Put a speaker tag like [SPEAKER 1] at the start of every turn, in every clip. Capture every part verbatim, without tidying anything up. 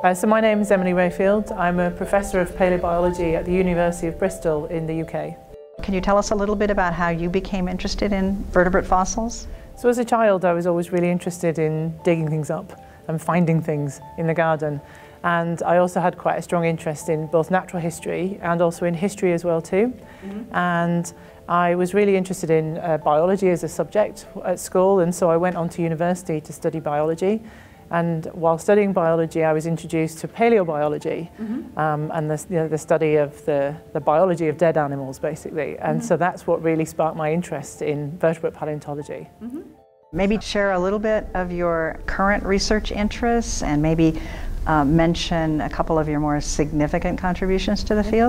[SPEAKER 1] Uh, so my name is Emily Rayfield. I'm a professor of paleobiology at the University of Bristol in the U K.
[SPEAKER 2] Can you tell us a little bit about how you became interested in vertebrate fossils?
[SPEAKER 1] So as a child I was always really interested in digging things up and finding things in the garden. And I also had quite a strong interest in both natural history and also in history as well too. Mm-hmm. And I was really interested in uh, biology as a subject at school, and so I went on to university to study biology. And while studying biology, I was introduced to paleobiology, mm-hmm. um, and the, you know, the study of the, the biology of dead animals, basically. And mm-hmm. so that's what really sparked my interest in vertebrate paleontology.
[SPEAKER 2] Mm-hmm. Maybe share a little bit of your current research interests, and maybe uh, mention a couple of your more significant contributions to the field.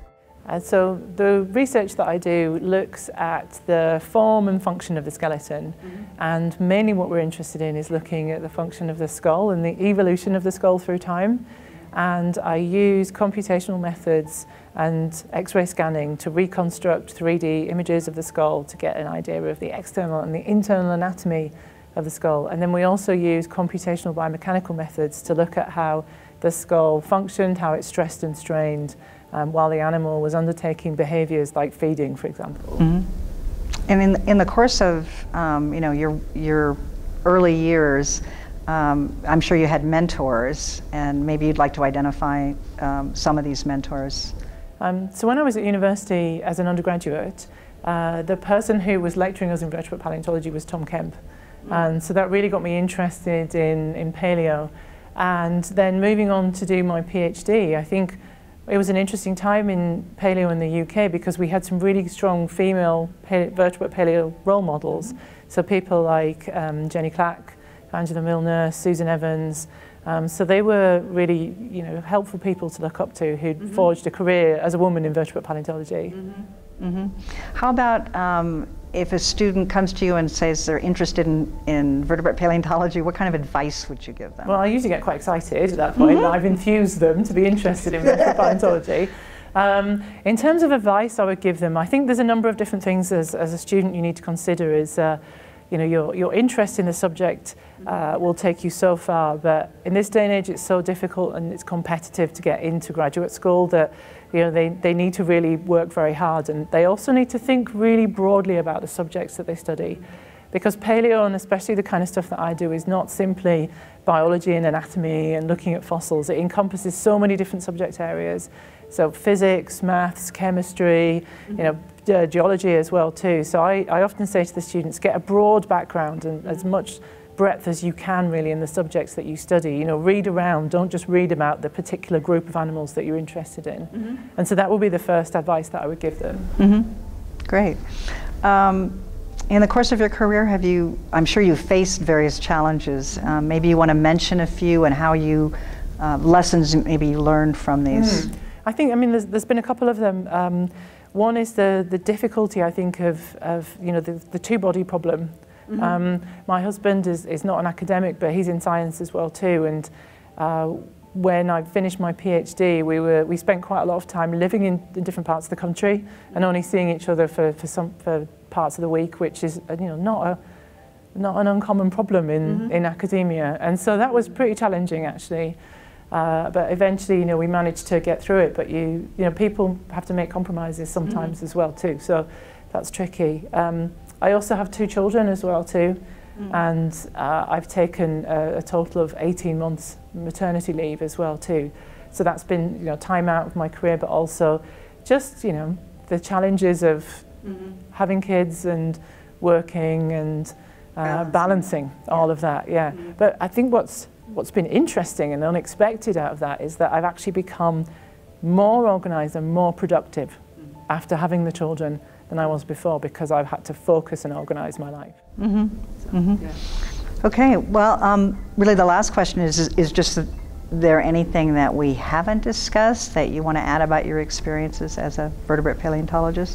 [SPEAKER 1] And so the research that I do looks at the form and function of the skeleton, mm-hmm. and mainly what we're interested in is looking at the function of the skull and the evolution of the skull through time. And I use computational methods and X-ray scanning to reconstruct three D images of the skull to get an idea of the external and the internal anatomy of the skull. And then we also use computational biomechanical methods to look at how the skull functioned, how it stressed and strained, Um, while the animal was undertaking behaviours like feeding, for example.
[SPEAKER 2] Mm-hmm. And in, in the course of um, you know, your, your early years, um, I'm sure you had mentors, and maybe you'd like to identify um, some of these mentors.
[SPEAKER 1] Um, so when I was at university as an undergraduate, uh, the person who was lecturing us in vertebrate paleontology was Tom Kemp. Mm-hmm. And so that really got me interested in, in paleo. And then moving on to do my PhD, I think it was an interesting time in paleo in the U K because we had some really strong female paleo, vertebrate paleo role models. Mm-hmm. So people like um, Jenny Clack, Angela Milner, Susan Evans. Um, so they were really, you know, helpful people to look up to who'd mm-hmm. forged a career as a woman in vertebrate paleontology.
[SPEAKER 2] Mm-hmm. Mm-hmm. How about um, if a student comes to you and says they're interested in, in vertebrate paleontology, what kind of advice would you give them?
[SPEAKER 1] Well, I usually get quite excited at that point. Mm-hmm. I've enthused them to be interested in vertebrate paleontology. Um, in terms of advice I would give them, I think there's a number of different things as, as a student you need to consider. Is uh, you know, your, your interest in the subject uh, will take you so far, but in this day and age it's so difficult and it's competitive to get into graduate school that you know, they, they need to really work very hard, and they also need to think really broadly about the subjects that they study. Because paleo, and especially the kind of stuff that I do, is not simply biology and anatomy and looking at fossils. It encompasses so many different subject areas. So physics, maths, chemistry, mm-hmm. you know, uh, geology as well too. So I, I often say to the students, get a broad background and as much breadth as you can really in the subjects that you study. You know, read around, don't just read about the particular group of animals that you're interested in. Mm-hmm. And so that would be the first advice that I would give them.
[SPEAKER 2] Mm-hmm. Great. Um, in the course of your career, have you, I'm sure you've faced various challenges. Um, maybe you want to mention a few and how you, uh, lessons maybe you learned from these.
[SPEAKER 1] Mm. I think, I mean, there's, there's been a couple of them. Um, one is the, the difficulty, I think, of, of you know, the, the two-body problem. Mm-hmm. um, my husband is, is not an academic, but he's in science as well too. And uh, when I finished my PhD, we were we spent quite a lot of time living in, in different parts of the country and only seeing each other for for some for parts of the week, which is you know not a not an uncommon problem in mm-hmm. in academia. And so that was pretty challenging actually. Uh, but eventually, you know, we managed to get through it. But you you know, people have to make compromises sometimes mm-hmm. as well too. So that's tricky. Um, I also have two children as well too, mm. and uh, I've taken a, a total of eighteen months maternity leave as well too. So that's been you know time out of my career, but also just you know the challenges of mm-hmm. having kids and working and uh, balancing, balancing yeah. all of that. Yeah, mm-hmm. But I think what's what's been interesting and unexpected out of that is that I've actually become more organised and more productive mm-hmm. after having the children than I was before, because I've had to focus and organise my life.
[SPEAKER 2] Mm-hmm.
[SPEAKER 1] So,
[SPEAKER 2] mm-hmm. yeah. Okay, well, um, really the last question is, is, is just, is there anything that we haven't discussed that you want to add about your experiences as a vertebrate paleontologist?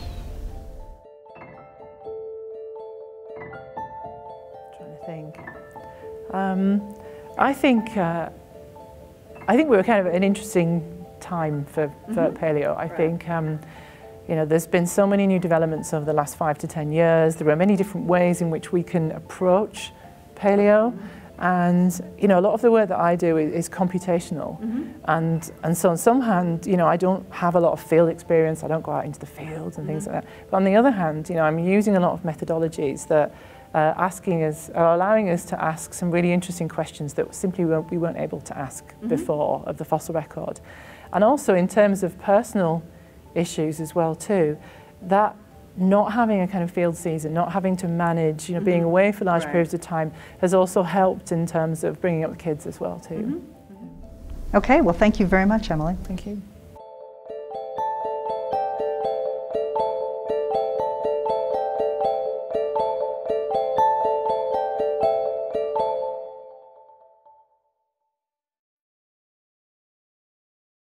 [SPEAKER 1] I'm trying to think. Um, I think, uh, I think we were kind of at an interesting time for, for mm-hmm. paleo. I right. think um, You know, there's been so many new developments over the last five to ten years. There are many different ways in which we can approach paleo. And you know, a lot of the work that I do is, is computational, mm-hmm. and and so on some hand, you know, I don't have a lot of field experience. I don't go out into the fields and mm-hmm. things like that. But on the other hand, you know, I'm using a lot of methodologies that uh, asking us, are allowing us to ask some really interesting questions that simply weren't, we weren't able to ask mm-hmm. before of the fossil record, and also in terms of personal issues as well too, that. Not having a kind of field season, not having to manage, you know, mm-hmm. being away for large right. periods of time has also helped in terms of bringing up the kids as well too.
[SPEAKER 2] Mm-hmm. Okay, well thank you very much, Emily.
[SPEAKER 1] Thank you.